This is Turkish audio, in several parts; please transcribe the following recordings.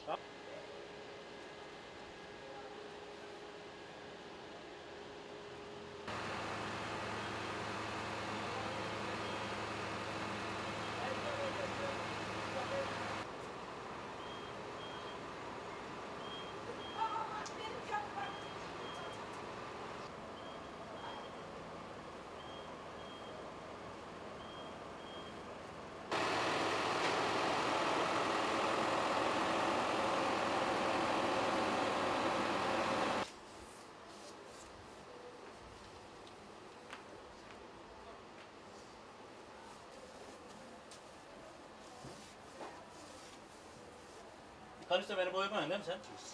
Tanışta beni boyamayın değil mi sen?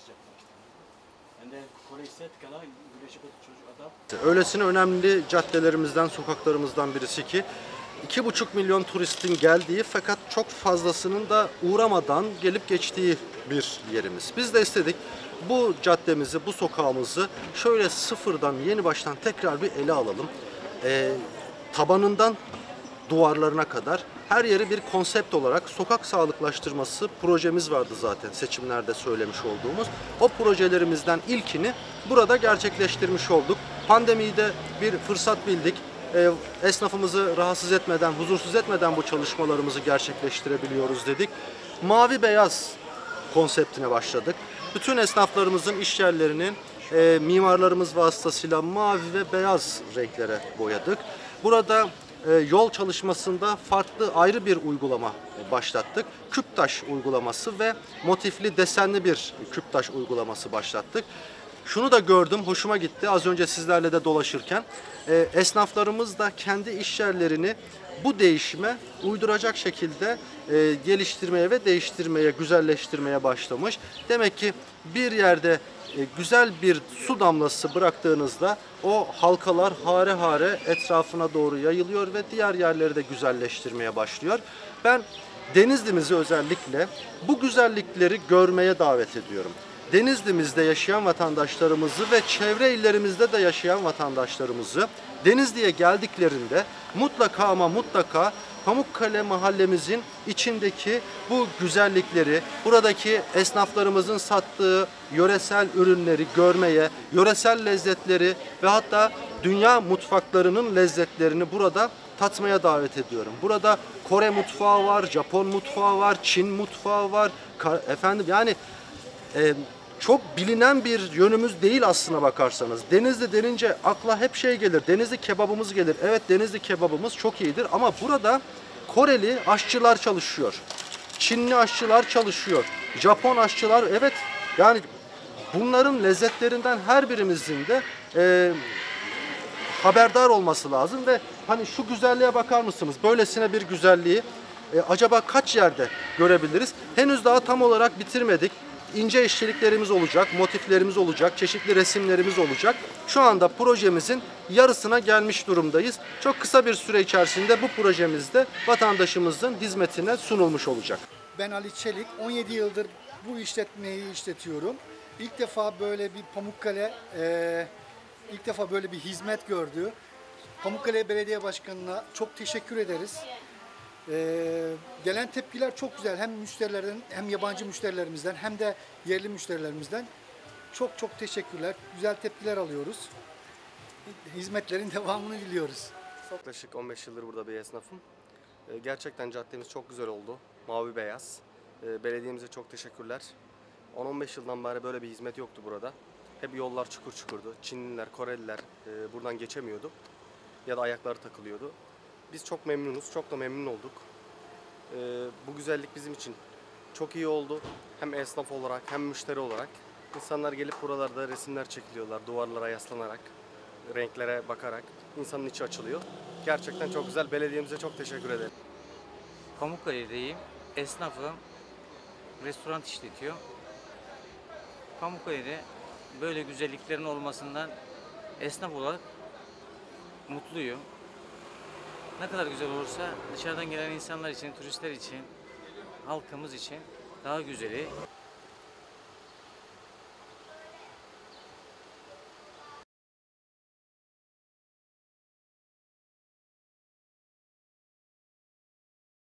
Ben de Kore estetik ala güreşi çocuk adam. Öylesine önemli caddelerimizden, sokaklarımızdan birisi ki 2,5 milyon turistin geldiği fakat çok fazlasının da uğramadan gelip geçtiği bir yerimiz. Biz de istedik bu caddemizi, bu sokağımızı şöyle sıfırdan, yeni baştan tekrar bir ele alalım. Tabanından duvarlarına kadar her yeri bir konsept olarak sokak sağlıklaştırması projemiz vardı zaten seçimlerde söylemiş olduğumuz. O projelerimizden ilkini burada gerçekleştirmiş olduk. Pandemiyi de bir fırsat bildik. Esnafımızı rahatsız etmeden, huzursuz etmeden bu çalışmalarımızı gerçekleştirebiliyoruz dedik. Mavi beyaz konseptine başladık. Bütün esnaflarımızın iş yerlerini mimarlarımız vasıtasıyla mavi ve beyaz renklere boyadık. Burada yol çalışmasında farklı ayrı bir uygulama başlattık. Küptaş uygulaması ve motifli desenli bir küptaş uygulaması başlattık. Şunu da gördüm, hoşuma gitti. Az önce sizlerle de dolaşırken esnaflarımız da kendi iş yerlerini bu değişime uyduracak şekilde geliştirmeye ve değiştirmeye, güzelleştirmeye başlamış. Demek ki bir yerde güzel bir su damlası bıraktığınızda o halkalar hare hare etrafına doğru yayılıyor ve diğer yerleri de güzelleştirmeye başlıyor. Ben Denizli'mizi özellikle bu güzellikleri görmeye davet ediyorum. Denizli'mizde yaşayan vatandaşlarımızı ve çevre illerimizde de yaşayan vatandaşlarımızı Denizli'ye geldiklerinde mutlaka ama mutlaka Pamukkale mahallemizin içindeki bu güzellikleri, buradaki esnaflarımızın sattığı yöresel ürünleri görmeye, yöresel lezzetleri ve hatta dünya mutfaklarının lezzetlerini burada tatmaya davet ediyorum. Burada Kore mutfağı var, Japon mutfağı var, Çin mutfağı var. Çok bilinen bir yönümüz değil aslına bakarsanız. Denizli denince akla hep şey gelir, Denizli kebabımız gelir. Evet, Denizli kebabımız çok iyidir ama burada Koreli aşçılar çalışıyor. Çinli aşçılar çalışıyor. Japon aşçılar, evet, yani bunların lezzetlerinden her birimizin de haberdar olması lazım ve hani şu güzelliğe bakar mısınız? Böylesine bir güzelliği acaba kaç yerde görebiliriz? Henüz daha tam olarak bitirmedik. İnce işçiliklerimiz olacak, motiflerimiz olacak, çeşitli resimlerimiz olacak. Şu anda projemizin yarısına gelmiş durumdayız. Çok kısa bir süre içerisinde bu projemizde vatandaşımızın hizmetine sunulmuş olacak. Ben Ali Çelik, 17 yıldır bu işletmeyi işletiyorum. İlk defa böyle bir Pamukkale, ilk defa böyle bir hizmet gördü. Pamukkale Belediye Başkanı'na çok teşekkür ederiz. Gelen tepkiler çok güzel. Hem müşterilerden, hem yabancı müşterilerimizden, hem de yerli müşterilerimizden çok teşekkürler. Güzel tepkiler alıyoruz. Hizmetlerin devamını diliyoruz. Yaklaşık 15 yıldır burada bir esnafım. Gerçekten caddemiz çok güzel oldu. Mavi beyaz. Belediyemize çok teşekkürler. 10-15 yıldan beri böyle bir hizmet yoktu burada. Hep yollar çukur çukurdu. Çinliler, Koreliler buradan geçemiyordu. Ya da ayakları takılıyordu. Biz çok memnunuz, çok da memnun olduk. Bu güzellik bizim için çok iyi oldu. Hem esnaf olarak hem müşteri olarak. İnsanlar gelip buralarda resimler çekiliyorlar, duvarlara yaslanarak, renklere bakarak. İnsanın içi açılıyor. Gerçekten çok güzel. Belediyemize çok teşekkür ederim. Pamukkale'deyim. Esnafım. Restoran işletiyor. Pamukkale'de böyle güzelliklerin olmasından esnaf olarak mutluyum. Ne kadar güzel olursa dışarıdan gelen insanlar için, turistler için, halkımız için daha güzeli.